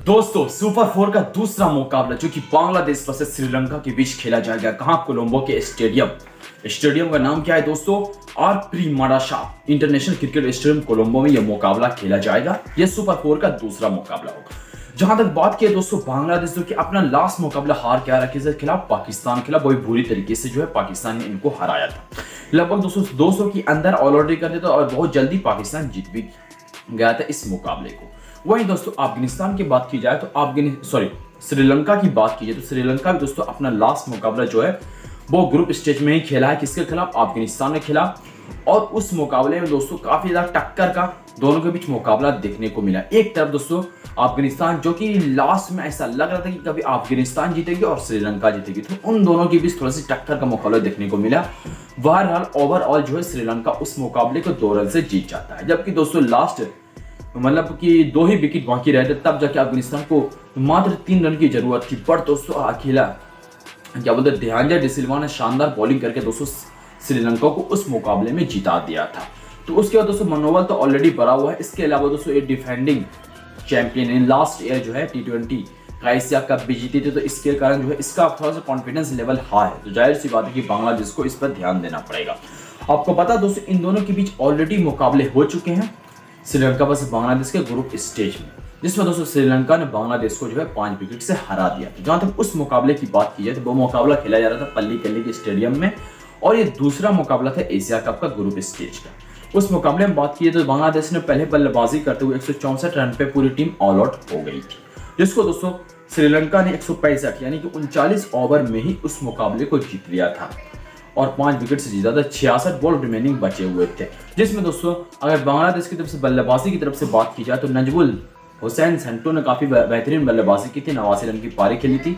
दोस्तों सुपर 4 का दूसरा मुकाबला जो कि बांग्लादेश वर्सेस श्रीलंका के बीच खेला जाएगा कहां कोलंबो के स्टेडियम का नाम क्या है दोस्तों? R Premadasa international cricket stadium Colombo में यह मुकाबला खेला जाएगा। यह सुपर 4 का दूसरा मुकाबला होगा। जहां तक बात की दोस्तों बांग्लादेश जो कि अपना लास्ट मुकाबला हार के आ रखी के खिलाफ पाकिस्तान खिलाफ वही बुरी तरीके से जो है पाकिस्तान ने इनको हराया था। लगभग 200 के अंदर ऑलरेडी कर दिया था और बहुत जल्दी पाकिस्तान जीत भी गया था इस मुकाबले को। वहीं दोस्तों अफगानिस्तान की बात की जाए तो श्रीलंका की बात की जाए तो श्रीलंका भी दोस्तों अपना लास्ट मुकाबला जो है वो ग्रुप स्टेज में ही खेला है। किसके खिलाफ? अफगानिस्तान के खिलाफ। और उस मुकाबले में दोस्तों काफी ज्यादा टक्कर का दोनों के बीच मुकाबला देखने को मिला। एक तरफ दोस्तों अफगानिस्तान जो कि लास्ट में ऐसा लग रहा था कि कभी अफगानिस्तान जीतेगी और श्रीलंका जीतेगी, तो उन दोनों के बीच थोड़ी सी टक्कर का मुकाबला देखने को मिला। बहरहाल ओवरऑल जो है श्रीलंका उस मुकाबले को 2 रन से जीत जाता है, जबकि दोस्तों लास्ट मतलब कि 2 ही विकेट बाकी रहे थे, तब जाके अफगानिस्तान को मात्र 3 रन की जरूरत थी। पर दोस्तों अकेला क्या बोलते ध्यानजय डिसिल्वा ने शानदार बॉलिंग करके दोस्तों श्रीलंका को उस मुकाबले में जिता दिया था। तो उसके बाद दोस्तों मनोबल तो ऑलरेडी बढ़ा हुआ है। इसके अलावा दोस्तों ये defending champion in last year जो है T20 का एशिया कप भी जीते थे, तो इसके कारण जो है इसका थोड़ा सा कॉन्फिडेंस लेवल हाई है। तो जाहिर सी बात है कि बांग्लादेश को इस पर ध्यान देना पड़ेगा। आपको पता दोस्तों इन दोनों के बीच ऑलरेडी मुकाबले हो चुके हैं श्रीलंका वर्सेस बांग्लादेश के ग्रुप स्टेज में, जिसमें दोस्तों श्रीलंका ने बांग्लादेश को जो है 5 विकेट से हरा दिया था। जहां तक उस मुकाबले की बात की जाए तो वो मुकाबला खेला जा रहा था पल्लीकल्ली के स्टेडियम में और ये दूसरा मुकाबला था एशिया कप का ग्रुप स्टेज का। उस मुकाबले में बात की तो बांग्लादेश ने पहले बल्लेबाजी करते हुए 164 रन पे पूरी टीम ऑल आउट हो गई थी, जिसको दोस्तों श्रीलंका ने 165 यानी कि 39 ओवर में ही उस मुकाबले को जीत लिया था और 5 विकेट से जीता था। 66 बॉल रिमेनिंग बचे हुए थे, जिसमें दोस्तों अगर बांग्लादेश की तरफ से बल्लेबाजी की तरफ से बात की जाए तो नजमुल हुसैन संटो ने काफी बेहतरीन बल्लेबाजी की थी, 89 रन की पारी खेली थी।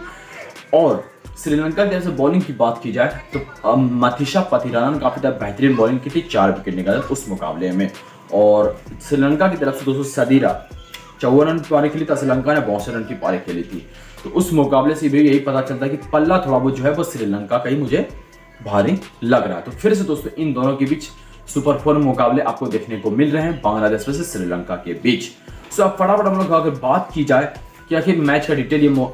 और श्रीलंका की तरफ से बॉलिंग की बात की जाए तो मथीशा पथिराना ने काफी बेहतरीन बॉलिंग की थी, 4 विकेट निकाले उस मुकाबले में। और श्रीलंका की तरफ से दोस्तों सदीरा 54 रन की पारी खेली थी, श्रीलंका ने 62 रन की पारी खेली थी। तो उस मुकाबले से भी यही पता चलता है कि पल्ला थोड़ा बहुत जो है वो श्रीलंका का ही मुझे भारी लग रहा है। तो फिर से दोस्तों इन दोनों के बीच सुपर 4 मुकाबले आपको देखने को मिल रहे हैं बांग्लादेश से श्रीलंका के बीच। सो अब फटाफट हम लोग अगर बात की जाए कि आखिर मैच का डिटेल ये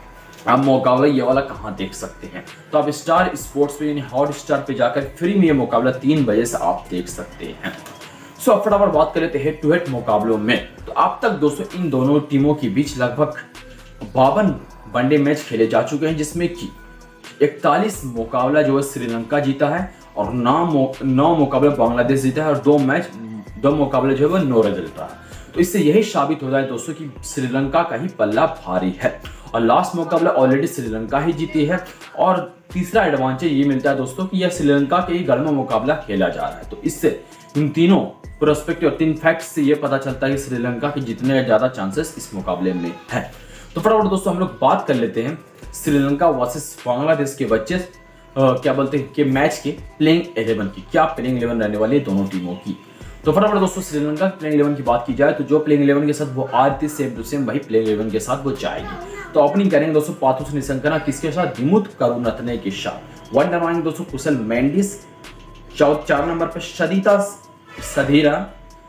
आप मुकाबला ये वाला कहां देख सकते हैं, तो आप स्टार स्पोर्ट्स पे यानी हॉट स्टार पे जाकर फ्री में ये मुकाबला 3 बजे से आप देख सकते हैं। सो अब फटाफट बात कर लेते हैं हेड टू हेड मुकाबलों में। तो अब तक दोस्तों इन दोनों टीमों के बीच लगभग 52 वनडे मैच खेले जा चुके हैं, जिसमें कि 41 मुकाबला जो है श्रीलंका जीता है और 9 मुकाबले बांग्लादेश जीता है और 2 मुकाबले जो है वो 9 रिजल्ट रहा है। तो इससे यही साबित हो रहा है दोस्तों कि श्रीलंका का ही पल्ला भारी है और लास्ट मुकाबला ऑलरेडी श्रीलंका ही जीती है। और तीसरा एडवांटेज ये मिलता है दोस्तों कि यह श्रीलंका के ही घर में मुकाबला खेला जा रहा है। तो इससे इन तीनों प्रोस्पेक्टिव और 3 फैक्ट्स से ये पता चलता है कि श्रीलंका के जीतने का ज्यादा चांसेस इस मुकाबले में है। तो फटाफट दोस्तों हम लोग बात कर लेते हैं श्रीलंका वर्सेस बांग्लादेश के बच्चे क्या बोलते हैं कि मैच के प्लेइंग 11 की, क्या प्लेइंग 11 रहने वाली है दोनों टीमों की। तो फटाफट दोस्तों श्रीलंका की प्लेइंग 11 की बात की जाए तो जो प्लेइंग 11 के साथ वो आरती सेम टू सेम वही प्लेइंग 11 के साथ वो जाएगी। तो ओपनिंग करेंगे दोस्तों पाथुस निशंकना किसके साथ? दिमुथ करुणरत्ने के साथ। वन डाउन दोस्तों कुशल मेंडिस, 4 नंबर पर सदिता सधीरा,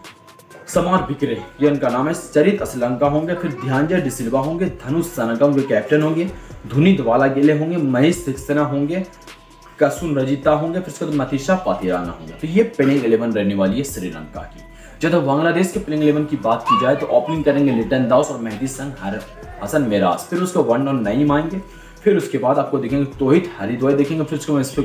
समार भिकरे ये उनका नाम है, चरित असलंका होंगे, फिर ध्यानजय डिसिल्वा होंगे, धनुष सनका उनके कैप्टन होंगे, धुनी द्वाला गेले होंगे, महेश सक्सेना होंगे, कसुन रजिता होंगे, फिर उसके बाद मथीशा पाथिराना होंगे। तो ये प्लेइंग 11 रहने वाली है श्रीलंका की। जब बांग्लादेश के प्लेइंग 11 की बात की जाए तो ओपनिंग करेंगे लिटन दास और मेहदी संग हसन मिराज, फिर उसको 1 डाउन नईम आएंगे, फिर उसके बाद आपको देखेंगे तौहीद हरिद्वाई देखेंगे, फिर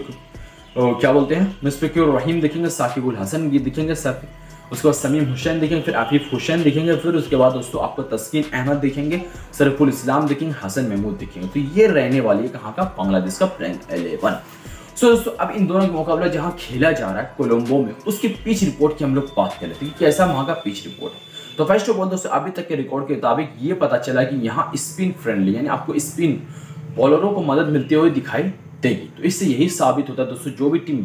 उसको क्या बोलते हैं मुशफिकुर रहीम देखेंगे, साकिब उल हसन दिखेंगे, उसके बाद समीम हुसैन देखेंगे, फिर आफिफ हुसैन देखेंगे, फिर उसके बाद दोस्तों आपको तस्कीन अहमद देखेंगे, सरफुल इस्लाम देखेंगे, हसन महमूद देखेंगे। तो ये रहने वाली है कहाँ का? बांग्लादेश का प्लेइंग 11। सो दोस्तों अब इन दोनों का मुकाबला जहां खेला जा रहा है कोलंबो में, उसकी पिच रिपोर्ट की हम लोग बात कर लेते हैं कि कैसा वहां का पिच रिपोर्ट है। तो फर्स्ट ऑफ ऑल दोस्तों अभी तक के रिकॉर्ड के मुताबिक ये पता चला कि यहाँ स्पिन फ्रेंडली यानी आपको स्पिन बॉलरों को मदद मिलते हुए दिखाई देगी। तो इससे यही साबित होता है दोस्तों जो भी टीम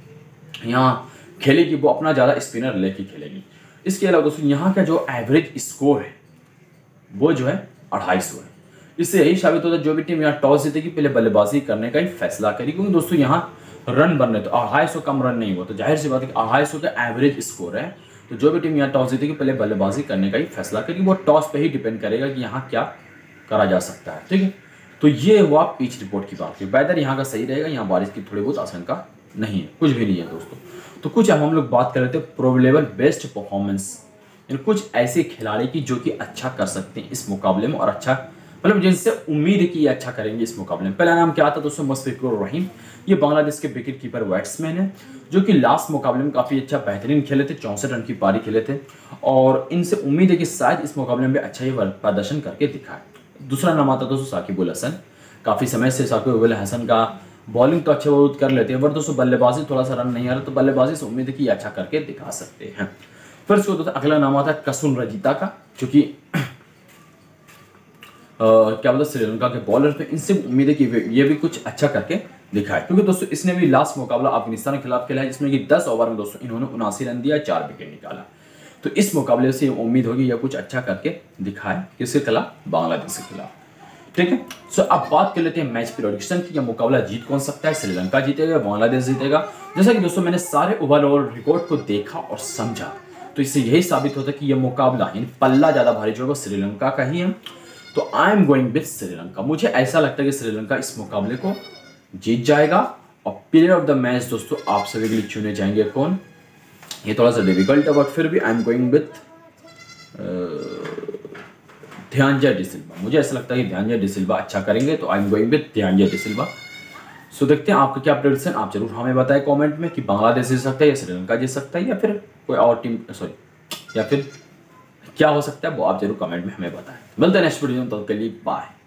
यहाँ खेलेगी वो अपना ज्यादा स्पिनर लेके खेलेगी। इसके अलावा दोस्तों यहाँ का जो एवरेज स्कोर है वो जो है 250 है। इससे यही साबित होता है जो भी टीम यहाँ टॉस जीतेगी पहले बल्लेबाजी करने का ही फैसला करेगी, क्योंकि दोस्तों यहाँ रन बन रहे तो 250 कम रन नहीं हुआ, तो जाहिर सी बात है 250 का एवरेज स्कोर है। तो जो भी टीम यहाँ टॉस जीतेगी पहले बल्लेबाजी करने का ही फैसला करेगी। वो टॉस पे ही डिपेंड करेगा कि यहाँ क्या करा जा सकता है। ठीक है, तो ये हुआ पिच रिपोर्ट की बात की। वेदर यहाँ का सही रहेगा, यहाँ बारिश की थोड़ी बहुत आशंका नहीं है, कुछ भी नहीं है दोस्तों। तो कुछ अब हम लोग बात कर रहे थे प्रोबेबल बेस्ट परफॉर्मेंस, कुछ ऐसे खिलाड़ी की जो कि अच्छा कर सकते हैं इस मुकाबले में, और अच्छा मतलब जिनसे उम्मीद की अच्छा करेंगे इस मुकाबले में। पहला नाम क्या था दोस्तों? मुशफिकुर रहीम। ये बांग्लादेश के विकेट कीपर बैट्समैन है, जो कि लास्ट मुकाबले में काफ़ी अच्छा बेहतरीन खेले थे, 64 रन की पारी खेले थे, और इनसे उम्मीद है कि शायद इस मुकाबले में अच्छा ही प्रदर्शन करके दिखाए। दूसरा नाम आता दोस्तों साकिब अल हसन। काफ़ी समय से साकिब अल हसन का बॉलिंग तो अच्छे बहुत कर लेते हैं, पर दोस्तों बल्लेबाजी थोड़ा सा रन नहीं आ रहा, तो बल्लेबाजी से उम्मीद है कि अच्छा करके दिखा सकते हैं। फिर उसको दोस्तों अगला नाम आता है कसुन रजीता का, जो कि क्या बोलते श्रीलंका के बॉलर पे। इनसे उम्मीद है कि ये भी कुछ अच्छा करके दिखाए, क्योंकि दोस्तों इसने भी लास्ट मुकाबला अफगानिस्तान के खिलाफ खेला है, जिसमें कि 10 ओवर में दोस्तों इन्होंने 79 रन दिया, 4 विकेट निकाला। तो इस मुकाबले से उम्मीद होगी यह कुछ अच्छा करके दिखाए, किसके खिलाफ? बांग्लादेश के खिलाफ। ठीक है, सो अब बात कर लेते हैं मैच प्रेडिक्शन की। यह मुकाबला जीत कौन सकता है? श्रीलंका जीतेगा, बांग्लादेश जीतेगा? जैसा कि दोस्तों मैंने सारे ओवरऑल रिकॉर्ड को देखा और समझा, तो इससे यही साबित होता है कि यह मुकाबला पल्ला ज्यादा भारी जो है श्रीलंका का ही है। तो I am going with Sri Lanka. मुझे ऐसा लगता है कि श्रीलंका इस मुकाबले को जीत जाएगा। और प्लेयर ऑफ द मैच दोस्तों आप सभी के लिए चुने जाएंगे कौन? ये थोड़ा सा डिफिकल्ट है, बट फिर भी I am going with Dhananjaya de Silva. मुझे ऐसा लगता है कि ध्यानजय डिसिल्वा अच्छा करेंगे, तो I am going with Dhananjaya de Silva. So देखते हैं आपका क्या प्रेडिक्शन, आप जरूर हमें बताएं कमेंट में कि बांग्लादेश जीत सकता है या श्रीलंका जीत सकता है, या फिर कोई और टीम, सॉरी, या फिर क्या हो सकता है वो आप जरूर कमेंट में हमें बताएं। मिलते हैं नेक्स्ट वीडियो में, तब तक के लिए बाय।